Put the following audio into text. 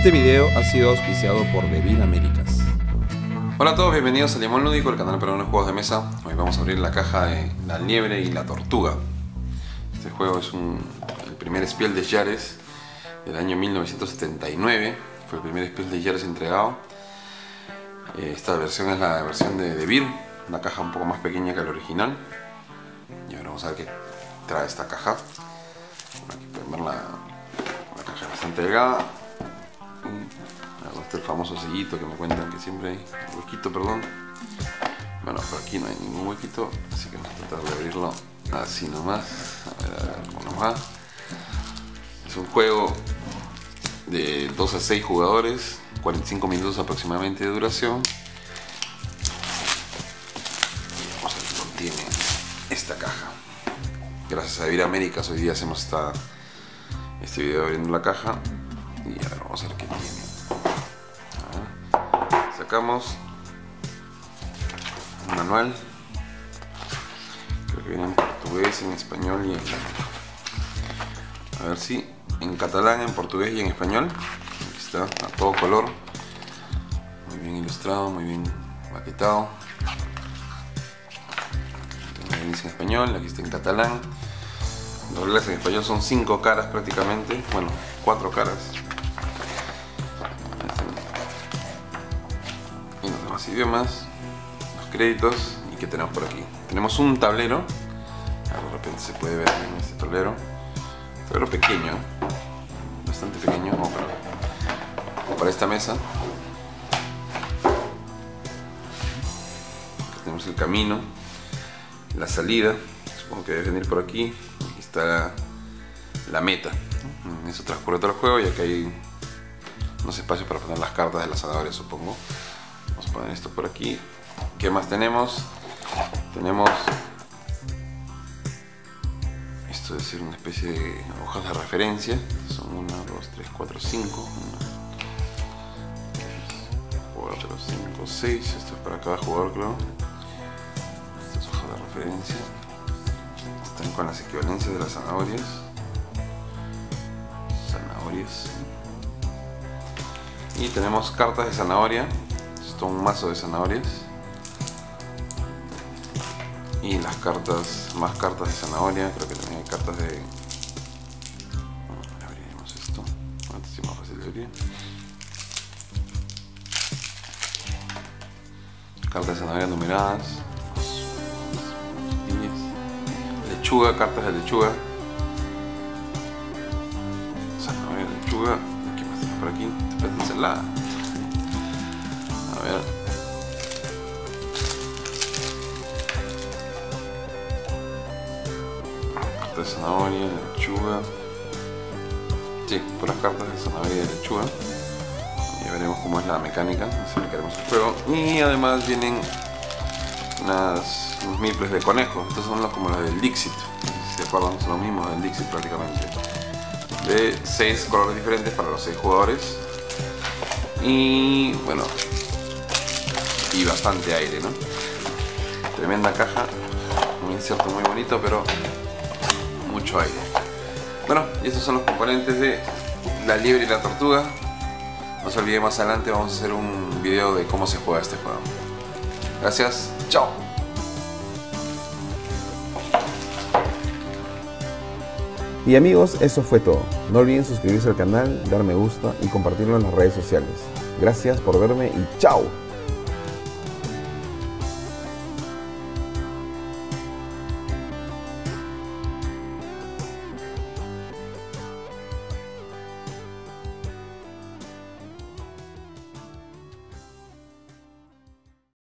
Este video ha sido auspiciado por Devir Américas. Hola a todos, bienvenidos a Limón Lúdico, el canal peruano de juegos de mesa. Hoy vamos a abrir la caja de La Liebre y la Tortuga. Este juego es el primer Spiel des Jahres del año 1979. Fue el primer Spiel des Jahres entregado. Esta versión es la versión de Devir, una caja un poco más pequeña que la original. Y ahora vamos a ver qué trae esta caja. Aquí pueden ver la caja es bastante delgada. Este es el famoso sellito que me cuentan que siempre hay huequito, perdón. Bueno, por aquí no hay ningún huequito, así que vamos a tratar de abrirlo así nomás. A ver cómo nos va. Es un juego de 2 a 6 jugadores, 45 minutos aproximadamente de duración. Y vamos a ver qué contiene esta caja. Gracias a Devir Américas hoy día hacemos este video abriendo la caja. Y ahora vamos a ver qué tiene. Sacamos un manual, creo que viene en portugués, en español y en a ver si en catalán, en portugués y en español. Aquí está, a todo color, muy bien ilustrado, muy bien maquetado. Aquí dice en español, aquí está en catalán. Las reglas en español son 5 caras prácticamente, bueno, 4 caras. Idiomas, los créditos y que tenemos por aquí. Tenemos un tablero, de repente se puede ver en este tablero pequeño, bastante pequeño como para esta mesa. Aquí tenemos el camino, la salida, supongo que debe venir por aquí. Aquí está la meta. En eso transcurre todo el juego y aquí hay unos espacios para poner las cartas de la zanahoria, supongo. Vamos a poner esto por aquí. ¿Qué más tenemos? Tenemos esto es decir, una especie de hojas de referencia. Son 1, 2, 3, 4, 5. 4, 5, 6. Esto es para cada jugador, claro. Estas hojas de referencia están con las equivalencias de las zanahorias. Y tenemos cartas de zanahoria. Esto es un mazo de zanahorias. Y las cartas, más cartas de zanahoria. Creo que también hay cartas de... abriremos esto. Antes sí más fácil de abrir. Cartas de zanahoria numeradas. Lechuga, cartas de lechuga. Zanahoria, lechuga. ¿Qué más tenemos por aquí? Esta es ensalada. A ver. Cartas de zanahoria, de lechuga. Sí, puras cartas de zanahoria y de lechuga. Ya veremos cómo es la mecánica. Así que haremos el juego. Y además vienen unos miples de conejo. Estos son como los del Dixit. Si se acuerdan, son los mismos del Dixit prácticamente. De 6 colores diferentes para los 6 jugadores. Y bueno, y bastante aire, ¿no? Tremenda caja, un inserto muy bonito, pero mucho aire. Bueno, y estos son los componentes de La Liebre y la Tortuga. No se olviden, más adelante vamos a hacer un video de cómo se juega este juego. Gracias, chao. Y amigos, eso fue todo. No olviden suscribirse al canal, dar me gusta y compartirlo en las redes sociales. Gracias por verme y chao.